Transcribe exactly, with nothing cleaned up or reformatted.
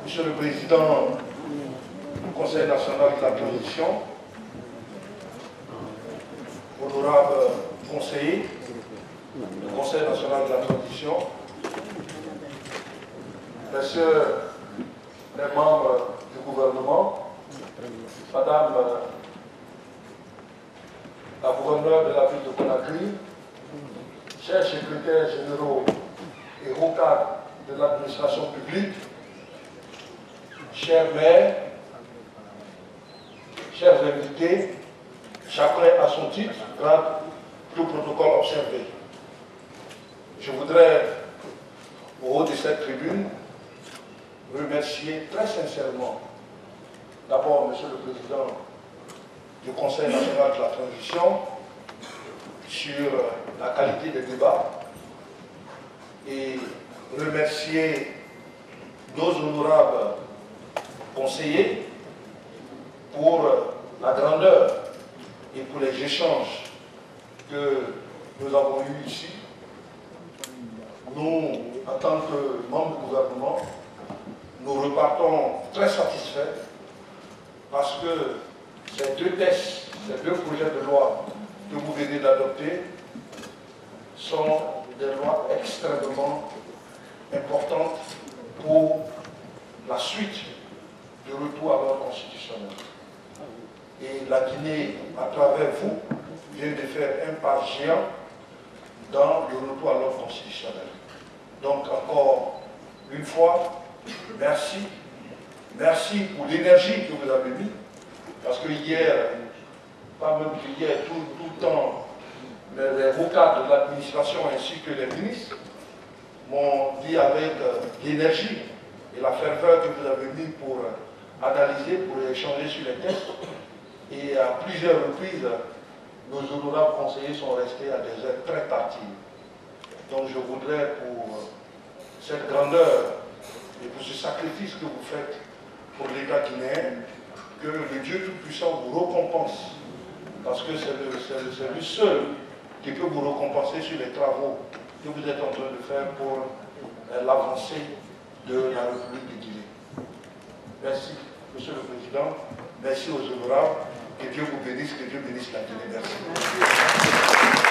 Monsieur le Président du Conseil national de la transition, honorable conseiller du Conseil national de la transition, messieurs les membres du gouvernement, madame la gouverneure de la ville de Conakry, chers secrétaires généraux et hauts cadres de l'administration publique, chers maires, chers invités, chacun à son titre, grâce tout protocole observé. Je voudrais, au haut de cette tribune, remercier très sincèrement d'abord Monsieur le Président du Conseil national de la transition sur la qualité des débats et remercier nos honorables conseillers pour la grandeur et pour les échanges que nous avons eus ici. Nous, en tant que membres du gouvernement, nous repartons très satisfaits parce que ces deux textes, ces deux projets de loi que vous venez d'adopter sont des lois extrêmement importantes pour la suite du retour à l'ordre constitutionnel. Et la Guinée, à travers vous, vient de faire un pas géant dans le retour à l'ordre constitutionnel. Donc encore une fois, merci. Merci pour l'énergie que vous avez mis, parce que hier, pas même que hier, tout, tout le temps, les, les hauts cadres de l'administration ainsi que les ministres m'ont dit avec euh, l'énergie et la ferveur que vous avez mis pour euh, analyser, pour échanger sur les textes. Et à plusieurs reprises, nos honorables conseillers sont restés à des heures très tardives. Donc je voudrais, pour cette grandeur et pour ce sacrifice que vous faites pour l'État guinéen, que le Dieu Tout-Puissant vous récompense. Parce que c'est le, le, le seul qui peut vous récompenser sur les travaux que vous êtes en train de faire pour euh, l'avancée de la République de Guinée. Merci, Monsieur le Président. Merci aux honorables. Que Dieu vous bénisse, que Dieu bénisse la Guinée. Merci.